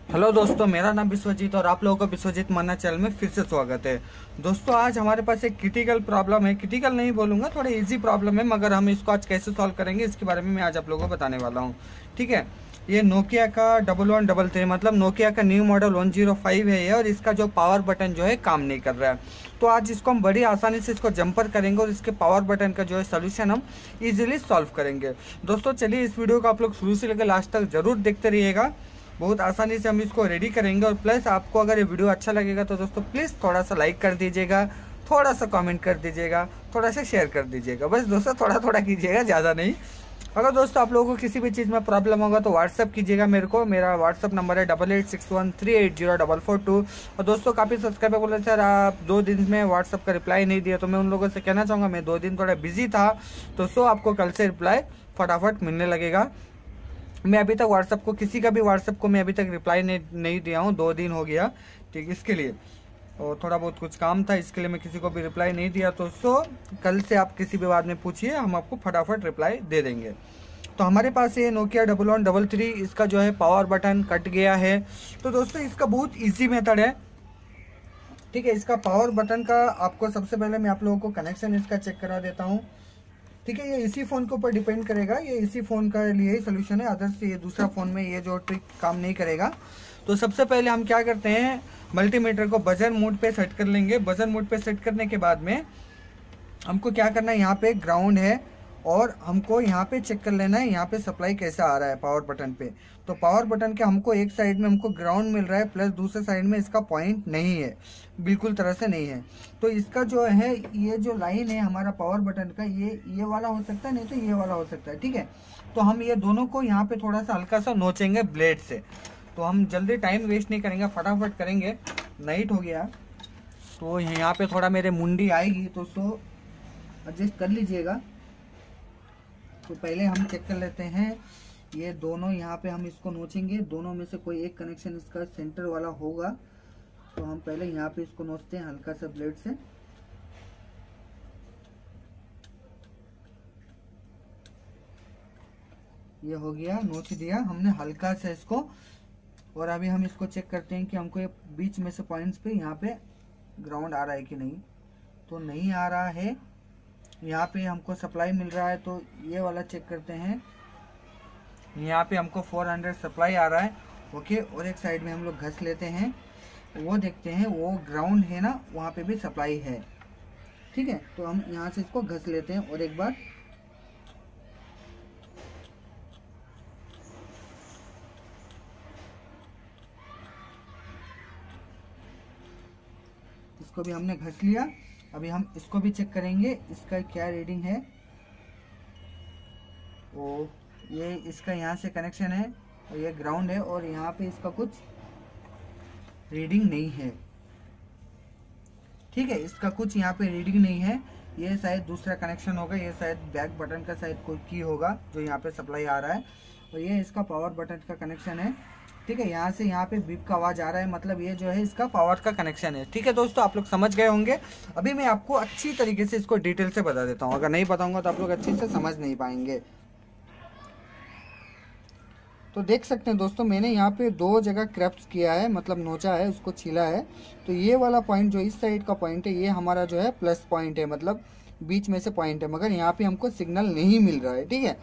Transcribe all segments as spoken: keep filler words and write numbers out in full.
Hello दोस्तों, मेरा नाम विश्वजीत और आप लोगों को विश्वजीत मन्ना चैनल में फिर से स्वागत है। दोस्तों, आज हमारे पास एक क्रिटिकल प्रॉब्लम है। क्रिटिकल नहीं बोलूँगा, थोड़ी इजी प्रॉब्लम है, मगर हम इसको आज कैसे सॉल्व करेंगे इसके बारे में मैं आज आप लोगों को बताने वाला हूँ। ठीक है, ये नोकिया का डबल वन डबल थ्री मतलब नोकिया का new model one zero five है ये, और इसका जो पावर बटन जो है काम नहीं कर रहा है। तो आज इसको हम बड़ी आसानी से इसको जंपर करेंगे और इसके पावर बटन का जो है सोल्यूशन हम इजीली सॉल्व करेंगे। दोस्तों चलिए, इस वीडियो को आप लोग शुरू से लेकर लास्ट तक जरूर देखते रहिएगा। बहुत आसानी से हम इसको रेडी करेंगे। और प्लस आपको अगर ये वीडियो अच्छा लगेगा तो दोस्तों प्लीज़ थोड़ा सा लाइक कर दीजिएगा, थोड़ा सा कमेंट कर दीजिएगा, थोड़ा सा शेयर कर दीजिएगा। बस दोस्तों थोड़ा थोड़ा कीजिएगा, ज़्यादा नहीं। अगर दोस्तों आप लोगों को किसी भी चीज़ में प्रॉब्लम होगा तो व्हाट्सअप कीजिएगा मेरे को। मेरा व्हाट्सअप नंबर है double eight six one three eight zero double four two. और दोस्तों काफ़ी सब्सक्राइबर बोले सर आप दो दिन में व्हाट्सअप का रिप्लाई नहीं दिया, तो मैं उन लोगों से कहना चाहूँगा मैं दो दिन थोड़ा बिजी था, तो सो आपको कल से रिप्लाई फटाफट मिलने लगेगा। मैं अभी तक व्हाट्सअप को किसी का भी व्हाट्सअप को मैं अभी तक रिप्लाई नहीं नहीं दिया हूँ, दो दिन हो गया। ठीक, इसके लिए और थोड़ा बहुत कुछ काम था, इसके लिए मैं किसी को भी रिप्लाई नहीं दिया। तो सो कल से आप किसी भी बात में पूछिए, हम आपको फटाफट रिप्लाई दे देंगे। तो हमारे पास ये Nokia double one double three, इसका जो है पावर बटन कट गया है। तो दोस्तों इसका बहुत ईजी मेथड है। ठीक है, इसका पावर बटन का आपको सबसे पहले मैं आप लोगों को कनेक्शन इसका चेक करा देता हूँ। ठीक है, ये इसी फोन के ऊपर डिपेंड करेगा, ये इसी फोन का लिए ही सोल्यूशन है। अदर्स से ये दूसरा फोन में ये जो ट्रिक काम नहीं करेगा। तो सबसे पहले हम क्या करते हैं, मल्टीमीटर को बजर मोड पे सेट कर लेंगे। बजर मोड पे सेट करने के बाद में हमको क्या करना है, यहाँ पे ग्राउंड है और हमको यहाँ पे चेक कर लेना है यहाँ पे सप्लाई कैसा आ रहा है पावर बटन पे। तो पावर बटन के हमको एक साइड में हमको ग्राउंड मिल रहा है, प्लस दूसरे साइड में इसका पॉइंट नहीं है, बिल्कुल तरह से नहीं है। तो इसका जो है ये जो लाइन है हमारा पावर बटन का, ये ये वाला हो सकता है, नहीं तो ये वाला हो सकता है। ठीक है, तो हम ये दोनों को यहाँ पे थोड़ा सा हल्का सा नोचेंगे ब्लेड से। तो हम जल्दी टाइम वेस्ट नहीं करेंगे, फटाफट करेंगे। नाइट हो गया तो यहाँ पे थोड़ा मेरे मुंडी आएगी, तो सो एडजस्ट कर लीजिएगा। तो पहले हम चेक कर लेते हैं, ये दोनों यहाँ पे हम इसको नोचेंगे। दोनों में से कोई एक कनेक्शन इसका सेंटर वाला होगा, तो हम पहले यहाँ पे इसको नोचते हैं हल्का सा ब्लेड से। ये हो गया, नोच दिया हमने हल्का सा इसको। और अभी हम इसको चेक करते हैं कि हमको ये बीच में से पॉइंट्स पे यहाँ पे ग्राउंड आ रहा है कि नहीं। तो नहीं आ रहा है, यहाँ पे हमको सप्लाई मिल रहा है, तो ये वाला चेक करते हैं। यहाँ पे हमको चार सौ सप्लाई आ रहा है, ओके। और एक साइड में हम लोग घस लेते हैं, वो देखते हैं वो ग्राउंड है ना, वहाँ पे भी सप्लाई है। ठीक है, तो हम यहाँ से इसको घस लेते हैं और एक बार इसको भी हमने घस लिया। अभी हम इसको भी चेक करेंगे इसका क्या रीडिंग है। ओ, ये इसका यहाँ से कनेक्शन है और ये ग्राउंड है, और यहाँ पे इसका कुछ रीडिंग नहीं है। ठीक है, इसका कुछ यहाँ पे रीडिंग नहीं है। ये शायद दूसरा कनेक्शन होगा, ये शायद बैक बटन का शायद कोई की होगा जो यहाँ पे सप्लाई आ रहा है। और ये इसका पावर बटन का कनेक्शन है। ठीक है, यहाँ से यहाँ पे बीप का आवाज आ रहा है, मतलब ये जो है इसका पावर का कनेक्शन है। ठीक है दोस्तों, आप लोग समझ गए होंगे। अभी मैं आपको अच्छी तरीके से इसको डिटेल से बता देता हूँ, अगर नहीं बताऊंगा तो आप लोग अच्छे से समझ नहीं पाएंगे। तो देख सकते हैं दोस्तों, मैंने यहाँ पे दो जगह क्रैप्स किया है, मतलब नोचा है, उसको छीला है। तो ये वाला पॉइंट जो इस साइड का पॉइंट है, ये हमारा जो है प्लस पॉइंट है, मतलब बीच में से पॉइंट है, मगर यहाँ पे हमको सिग्नल नहीं मिल रहा है। ठीक है,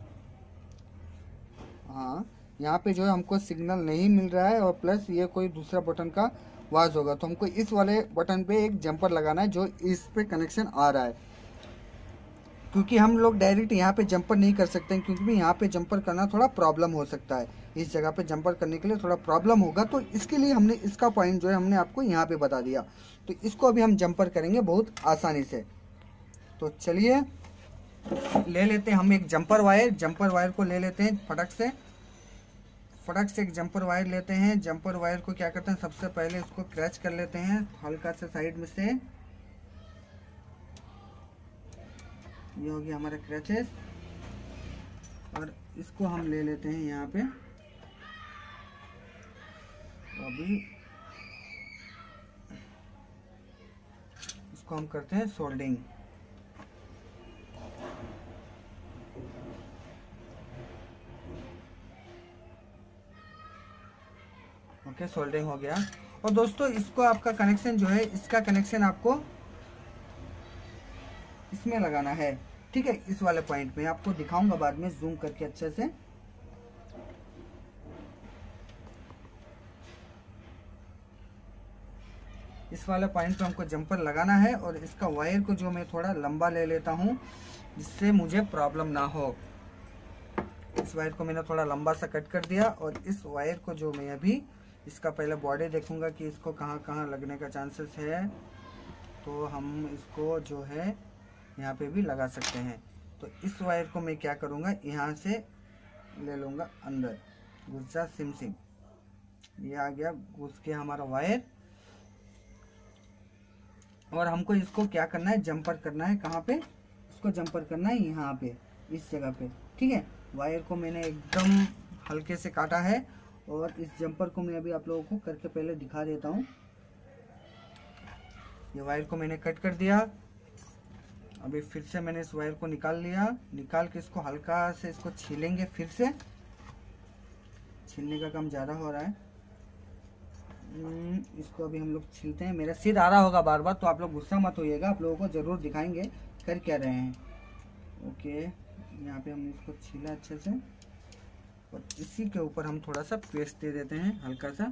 हाँ, यहाँ पे जो है हमको सिग्नल नहीं मिल रहा है, और प्लस ये कोई दूसरा बटन का आवाज होगा। तो हमको इस वाले बटन पे एक जंपर लगाना है जो इस पे कनेक्शन आ रहा है, क्योंकि हम लोग डायरेक्ट यहाँ पे जंपर नहीं कर सकते हैं, क्योंकि यहाँ पे जंपर करना थोड़ा प्रॉब्लम हो सकता है। इस जगह पे जंपर करने के लिए थोड़ा प्रॉब्लम होगा, तो इसके लिए हमने इसका पॉइंट जो है हमने आपको यहाँ पे बता दिया। तो इसको अभी हम जंपर करेंगे बहुत आसानी से। तो चलिए ले लेते हैं हम एक जंपर वायर। जंपर वायर को ले लेते हैं फटक से, फटक से एक जंपर वायर लेते हैं। जंपर वायर को क्या करते हैं, सबसे पहले इसको क्रैच कर लेते हैं हल्का से साइड में से। ये हो गया हमारा क्रैचेस, और इसको हम ले लेते हैं यहाँ पे। अभी इसको हम करते हैं सोल्डिंग। ओके, सोल्डरिंग हो गया। और दोस्तों इसको आपका कनेक्शन जो है, इसका कनेक्शन आपको इसमें लगाना है, ठीक है, इस वाले पॉइंट पे। आपको दिखाऊंगा बाद में जूम करके अच्छे से। इस वाले पॉइंट पे हमको जंपर लगाना है और इसका वायर को जो मैं थोड़ा लंबा ले लेता हूँ जिससे मुझे प्रॉब्लम ना हो। इस वायर को मैंने थोड़ा लंबा सा कट कर दिया और इस वायर को जो मैं अभी इसका पहले बॉडी देखूंगा कि इसको कहाँ कहाँ लगने का चांसेस है, तो हम इसको जो है यहाँ पे भी लगा सकते हैं। तो इस वायर को मैं क्या करूँगा, यहाँ से ले लूँगा अंदर, घुस जा सिम सिम, ये आ गया घुस के हमारा वायर। और हमको इसको क्या करना है, जंपर करना है। कहाँ पे इसको जंपर करना है, यहाँ पे, इस जगह पे, ठीक है। वायर को मैंने एकदम हल्के से काटा है और इस जंपर को मैं अभी आप लोगों को करके पहले दिखा देता हूँ। ये वायर को मैंने कट कर दिया। अभी फिर से मैंने इस वायर को निकाल लिया। निकाल के इसको हल्का से इसको छीलेंगे, फिर से छीलने का काम ज़्यादा हो रहा है। इसको अभी हम लोग छीलते हैं। मेरा सिर आ रहा होगा बार बार, तो आप लोग गुस्सा मत होइएगा, आप लोगों को ज़रूर दिखाएंगे कर क्या रहे हैं। ओके, यहाँ पे हमने इसको छीला अच्छे से और इसी के ऊपर हम थोड़ा सा पेस्ट दे देते हैं, हल्का सा।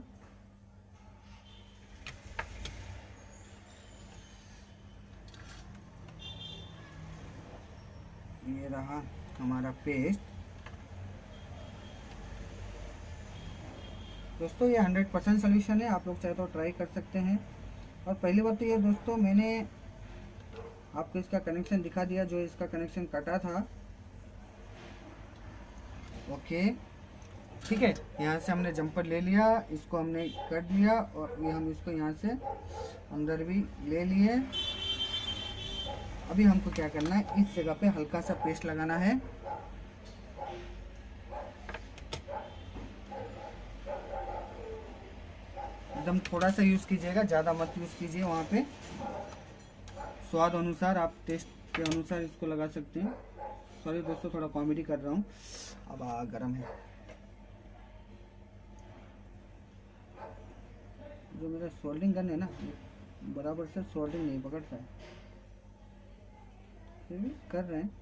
ये रहा हमारा पेस्ट। दोस्तों ये हंड्रेड परसेंट सोल्यूशन है, आप लोग चाहे तो ट्राई कर सकते हैं। और पहली बात तो ये दोस्तों, मैंने आपको इसका कनेक्शन दिखा दिया, जो इसका कनेक्शन कटा था। ओके, ठीक है, यहाँ से हमने जंपर ले लिया, इसको हमने कट लिया और ये हम इसको यहाँ से अंदर भी ले लिए। अभी हमको क्या करना है, इस जगह पे हल्का सा पेस्ट लगाना है। एकदम थोड़ा सा यूज कीजिएगा, ज्यादा मत यूज कीजिए। वहाँ पे स्वाद अनुसार, आप टेस्ट के अनुसार इसको लगा सकते हैं। सॉरी दोस्तों, थोड़ा कॉमेडी कर रहा हूँ। अब आ गरम है, जो मेरा सोल्डिंग गन है ना, बराबर से सोल्डिंग नहीं पकड़ता है, फिर भी कर रहे हैं।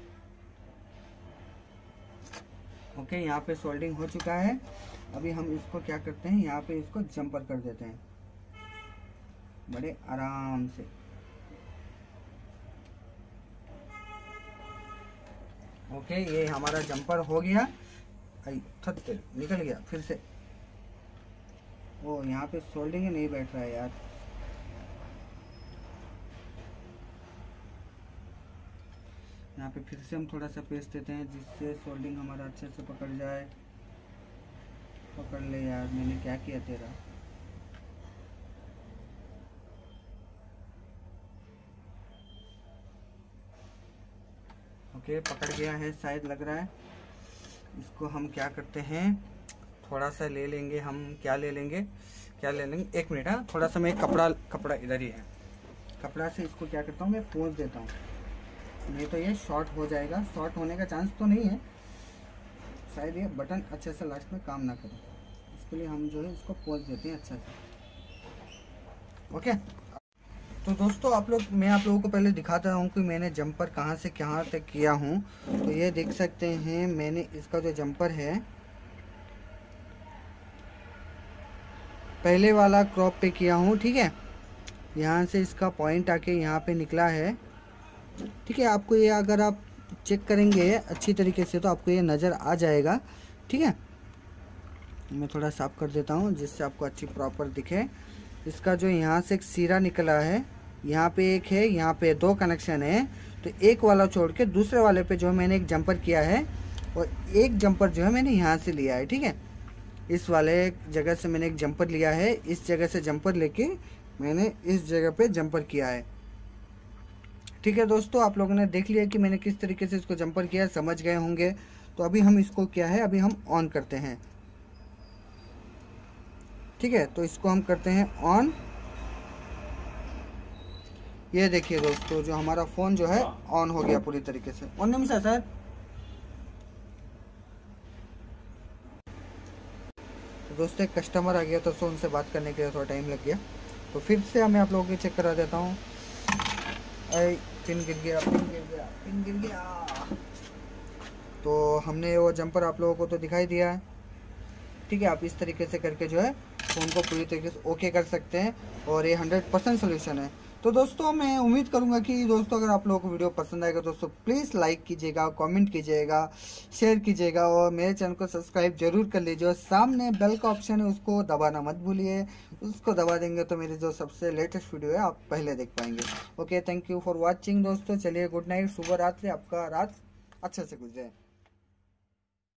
ओके, यहाँ पे सोल्डिंग हो चुका है। अभी हम इसको क्या करते हैं, यहाँ पे इसको जंपर कर देते हैं बड़े आराम से। ओके, ये हमारा जंपर हो गया। थत्ते निकल गया फिर से। ओ, यहाँ पे सोल्डिंग ही नहीं बैठ रहा है यार। यहाँ पे फिर से हम थोड़ा सा पेस्ट देते हैं, जिससे सोल्डिंग हमारा अच्छे से पकड़ जाए। पकड़ ले यार, मैंने क्या किया तेरा। ओके, पकड़ गया है शायद, लग रहा है। इसको हम क्या करते हैं, थोड़ा सा ले लेंगे हम। क्या ले लेंगे, क्या ले लेंगे, एक मिनट। हाँ, थोड़ा सा मैं कपड़ा कपड़ा इधर ही है, कपड़ा से इसको क्या करता हूँ, मैं पोंछ देता हूँ, नहीं तो ये शॉर्ट हो जाएगा। शॉर्ट होने का चांस तो नहीं है, शायद ये बटन अच्छे से लास्ट में काम ना करे, इसके लिए हम जो है इसको पोंछ देते हैं अच्छे से। ओके, तो दोस्तों आप लोग, मैं आप लोगों को पहले दिखाता हूँ कि मैंने जंपर कहाँ से कहाँ तक किया हूँ। तो ये देख सकते हैं, मैंने इसका जो जंपर है पहले वाला क्रॉप पे किया हूँ, ठीक है। यहाँ से इसका पॉइंट आके यहाँ पे निकला है, ठीक है। आपको ये अगर आप चेक करेंगे अच्छी तरीके से तो आपको ये नज़र आ जाएगा, ठीक है। मैं थोड़ा साफ कर देता हूँ जिससे आपको अच्छी प्रॉपर दिखे। इसका जो यहाँ से एक सिरा निकला है, यहाँ पे एक है, यहाँ पे दो कनेक्शन है। तो एक वाला छोड़ के दूसरे वाले पे जो मैंने एक जंपर किया है और एक जंपर जो है मैंने यहाँ से लिया है, ठीक है। इस वाले जगह से मैंने एक जंपर लिया है, इस जगह से जंपर लेके मैंने इस जगह पे जंपर किया है, ठीक है। दोस्तों आप लोगों ने देख लिया कि मैंने किस तरीके से इसको जंपर किया, समझ गए होंगे। तो अभी हम इसको क्या है, अभी हम ऑन करते हैं, ठीक है। तो इसको हम करते हैं ऑन। ये देखिए दोस्तों, जो हमारा फ़ोन जो है ऑन हो गया पूरी तरीके से। ऑन नहीं मिसा सर। तो दोस्तों एक कस्टमर आ गया तो सो उनसे बात करने के लिए थोड़ा टाइम लग गया, तो फिर से मैं आप लोगों को चेक करा देता हूँ। अरे पिन गिर गया, पिन गिर गया, पिन गिर गया। तो हमने वो जंपर आप लोगों को तो दिखाई दिया है, ठीक है। आप इस तरीके से करके जो है फ़ोन को पूरी तरीके से ओके कर सकते हैं और ये हंड्रेड परसेंट सोल्यूशन है। तो दोस्तों मैं उम्मीद करूंगा कि दोस्तों अगर आप लोगों को वीडियो पसंद आएगा दोस्तों प्लीज़ लाइक कीजिएगा, कमेंट कीजिएगा, शेयर कीजिएगा और मेरे चैनल को सब्सक्राइब जरूर कर लीजिए। और सामने बेल का ऑप्शन है उसको दबाना मत भूलिए, उसको दबा देंगे तो मेरी जो सबसे लेटेस्ट वीडियो है आप पहले देख पाएंगे। Okay, thank you for watching दोस्तों। चलिए गुड नाइट, शुभ रात्रि, आपका रात अच्छे से गुजरे।